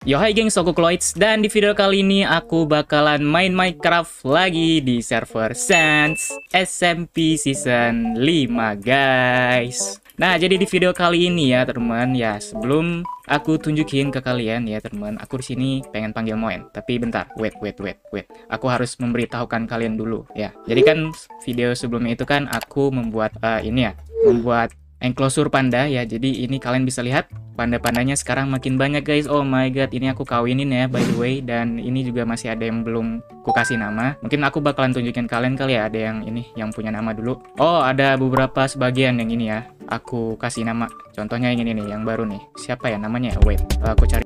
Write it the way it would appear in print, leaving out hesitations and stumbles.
Yo hai gengs, aku Kloids, dan di video kali ini aku bakalan main Minecraft lagi di server Sans SMP Season 5 guys. Nah, jadi di video kali ini ya teman, ya sebelum aku tunjukin ke kalian ya teman, aku di sini pengen panggil Moen. Tapi bentar, wait. Aku harus memberitahukan kalian dulu ya. Jadi kan video sebelumnya itu kan aku membuat membuat enclosure panda ya. Jadi ini kalian bisa lihat panda-pandanya sekarang makin banyak guys. Oh my god, ini aku kawinin ya by the way. Dan ini juga masih ada yang belum ku kasih nama. Mungkin aku bakalan tunjukin kalian kali ya, ada yang ini yang punya nama dulu. Oh, ada beberapa sebagian yang ini ya aku kasih nama. Contohnya yang ini nih, yang baru nih. Siapa ya namanya ya? Wait, aku cari